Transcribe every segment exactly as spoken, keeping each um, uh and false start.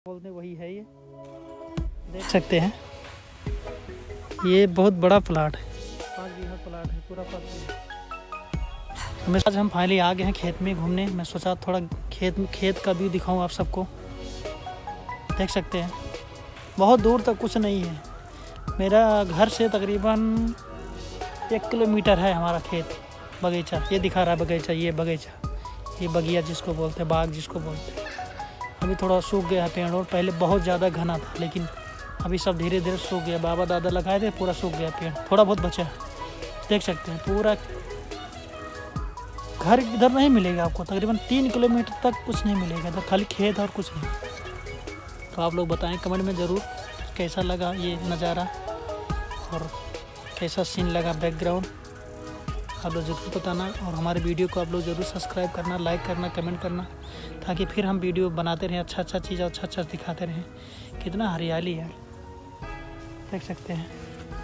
बोलते वही है। ये देख सकते हैं, ये बहुत बड़ा प्लाट है, पाँच बीघा प्लाट है पूरा पाँच बीघा। हमें आज हम फाइनली आ गए हैं खेत में घूमने। मैं सोचा थोड़ा खेत खेत का व्यू दिखाऊं आप सबको। देख सकते हैं बहुत दूर तक कुछ नहीं है। मेरा घर से तकरीबन एक किलोमीटर है हमारा खेत बगीचा। ये दिखा रहा है बगीचा, ये बगीचा, ये बगिया जिसको बोलते हैं, बाग जिसको बोलते हैं। अभी थोड़ा सूख गया है पेड़, और पहले बहुत ज़्यादा घना था, लेकिन अभी सब धीरे धीरे सूख गया। बाबा दादा लगाए थे, पूरा सूख गया पेड़, थोड़ा बहुत बचा है। देख सकते हैं पूरा घर इधर नहीं मिलेगा आपको, तकरीबन तीन किलोमीटर तक कुछ नहीं मिलेगा इधर, खाली खेत और कुछ नहीं। तो आप लोग बताएं कमेंट में ज़रूर कैसा लगा ये नज़ारा और कैसा सीन लगा बैकग्राउंड, आप लोग ज़रूर बताना। और हमारे वीडियो को आप लोग ज़रूर सब्सक्राइब करना, लाइक करना, कमेंट करना, ताकि फिर हम वीडियो बनाते रहें, अच्छा अच्छा चीज़ अच्छा अच्छा दिखाते रहें। कितना हरियाली है, देख सकते हैं।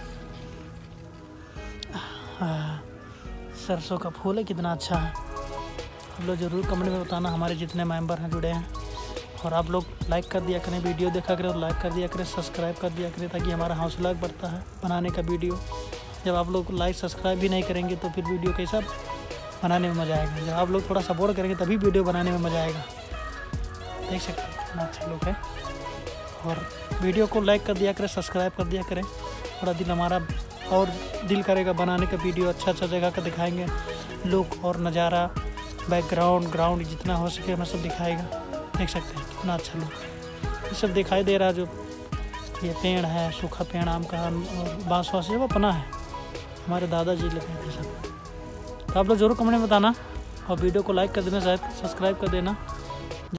हाँ, सरसों का फूल है, कितना अच्छा है। आप लोग ज़रूर कमेंट में बताना, हमारे जितने मेंबर हैं जुड़े हैं। और आप लोग लाइक कर दिया करें, वीडियो देखा करें और लाइक कर दिया करें, सब्सक्राइब कर दिया करें, ताकि हमारा हौसला बढ़ता है बनाने का वीडियो। जब आप लोग लाइक सब्सक्राइब भी नहीं करेंगे तो फिर वीडियो कैसा बनाने में मज़ा आएगा। जब आप लोग थोड़ा सपोर्ट करेंगे तभी वीडियो बनाने में मज़ा आएगा। देख सकते हैं कितना अच्छा लोग है। और वीडियो को लाइक कर दिया करें, सब्सक्राइब कर दिया करें। थोड़ा दिल हमारा और दिल करेगा बनाने का वीडियो, अच्छा अच्छा जगह का दिखाएंगे, लुक और नज़ारा, बैकग्राउंड ग्राउंड जितना हो सके हमें सब दिखाएगा। देख सकते हैं कितना अच्छा लुक ये सब दिखाई दे रहा है। जो ये पेड़ है, सूखा पेड़ आम का और बाँस वाँस वो अपना है, हमारे दादाजी लगाए थे सब। तो आप लोग ज़रूर कमेंट में बताना और वीडियो को लाइक कर देना, शायद सब्सक्राइब कर देना।